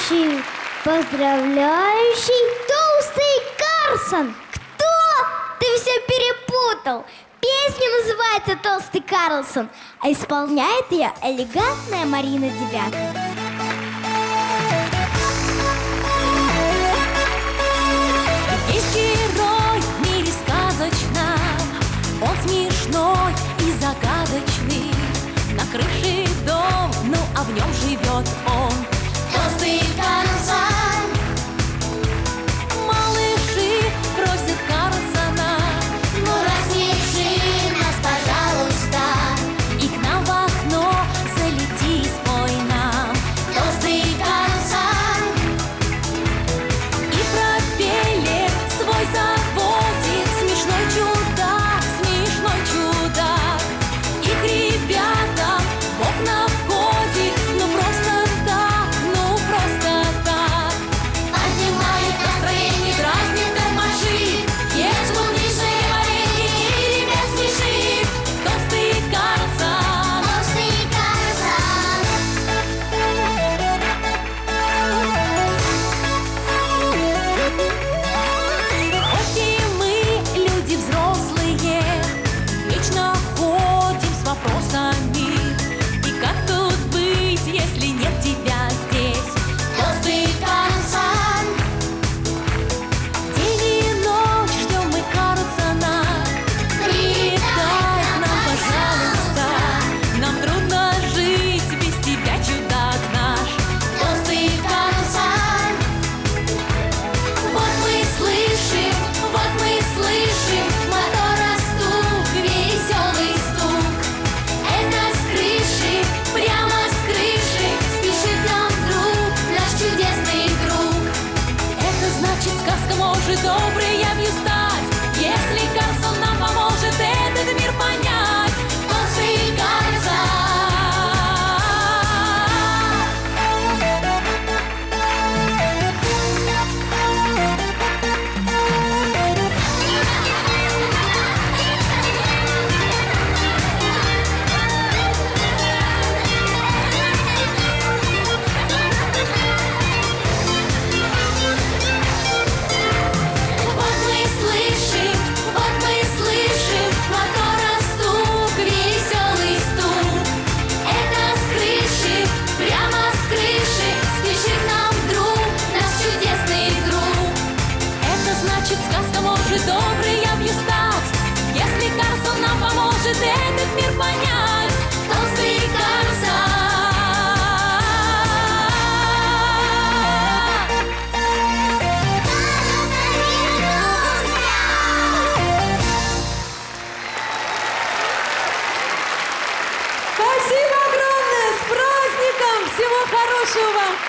поздравляющий, Толстый Карлсон. Кто? Ты все перепутал. Песня называется «Толстый Карлсон», а исполняет ее элегантная Марина Девятая. Есть герой в мире сказочном, он смешной и загадочный. На крыше дом, ну а в нем живет он, Толстый Карлсон. Малыши просят Карлсона: ну рассмеши нас, пожалуйста, и к нам в окно залети, спой нам, Толстый Карлсон. И пропеллер свой заводит, смешной чудак, и к ребятам в окна входит, ну просто так, поднимает настроение, дразнит, тормошит, ест клубничное варенье и ребят смешит, Толстый Карлсон, Толстый Карлсон. Хоть и мы, люди взрослые, вечно ходим с вопросами: и как тут быть, если нет тебя здесь, Толстый Карлсон? День и ночь ждем мы Карлсона. Придай к нам, пожалуйста, нам трудно жить без тебя, чудак наш, Толстый Карлсон. Вот мы слышим мотора стук, веселый стук. Это с крыши, прямо с крыши спешит нам друг, наш чудесный друг. Это значит, сказка может доброй явью стать, если Карлсон нам поможет этот мир понять, Толстый Карлсон. Вот мы слышим мотора стук, веселый стук. Это с крыши, прямо с крыши спешит нам друг, наш чудесный друг. Это значит, сказка может доброй явью стать, если Карлсон нам поможет этот мир понять, Толстый Карлсон. Спасибо огромное! С праздником! Всего хорошего вам!